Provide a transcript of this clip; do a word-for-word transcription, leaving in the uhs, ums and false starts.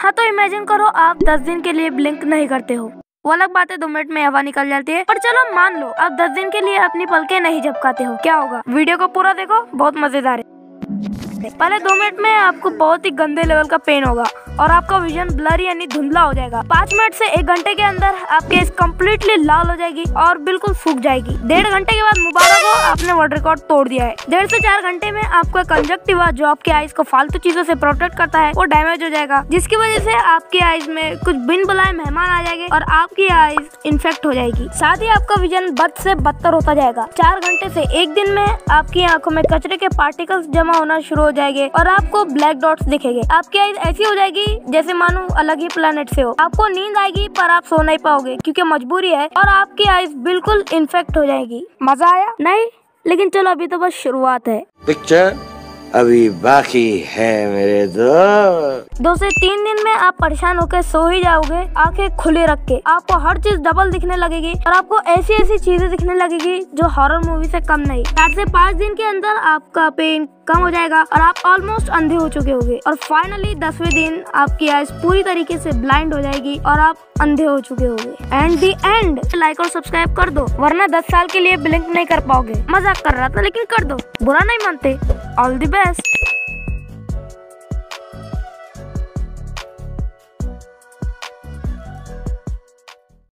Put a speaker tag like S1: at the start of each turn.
S1: हाँ तो इमेजिन करो आप दस दिन के लिए ब्लिंक नहीं करते हो। वो अलग बात है, दो मिनट में हवा निकल जाती है, पर चलो मान लो आप दस दिन के लिए अपनी पलकें नहीं झपकाते हो, क्या होगा? वीडियो को पूरा देखो, बहुत मजेदार है। पहले दो मिनट में आपको बहुत ही गंदे लेवल का पेन होगा और आपका विजन ब्लरी यानी धुंधला हो जाएगा। पाँच मिनट से एक घंटे के अंदर आपकी आइज कम्प्लीटली लाल हो जाएगी और बिल्कुल सूख जाएगी। डेढ़ घंटे के बाद मुबारक हो, आपने वर्ल्ड रिकॉर्ड तोड़ दिया है। डेढ़ से चार घंटे में आपका कंजक्टिवा जो आपकी आइज को फालतू चीजों से प्रोटेक्ट करता है वो डैमेज हो जाएगा, जिसकी वजह से आपकी आइज में कुछ बिन बुलाए मेहमान आ जाएंगे और आपकी आइज इन्फेक्ट हो जाएगी। साथ ही आपका विजन बद से बदतर होता जाएगा। चार घंटे से एक दिन में आपकी आंखों में कचरे के पार्टिकल्स जमा होना शुरू हो जाएंगे और आपको ब्लैक डॉट्स दिखेंगे। आपकी आइज ऐसी हो जाएगी जैसे मानो अलग ही प्लेनेट से हो। आपको नींद आएगी पर आप सो नहीं पाओगे क्योंकि मजबूरी है और आपकी आइज बिल्कुल इन्फेक्ट हो जाएगी। मजा आया? नहीं, लेकिन चलो अभी तो बस शुरुआत है,
S2: पिक्चर अभी बाकी है मेरे दोस्त।
S1: दो से तीन दिन में आप परेशान होकर सो ही जाओगे, आंखें खुले रख के। आपको हर चीज डबल दिखने लगेगी और आपको ऐसी ऐसी चीजें दिखने लगेगी जो हॉरर मूवी से कम नहीं। चार से पाँच दिन के अंदर आपका पेन कम हो जाएगा और आप ऑलमोस्ट अंधे हो चुके होंगे और फाइनली दसवें दिन आपकी आइज पूरी तरीके से ब्लाइंड हो जाएगी और आप अंधे हो चुके होंगे। End the end. लाइक और सब्सक्राइब कर दो वरना दस साल के लिए ब्लिंक नहीं कर पाओगे। मजाक कर रहा था लेकिन कर दो, बुरा नहीं मानते। All the best.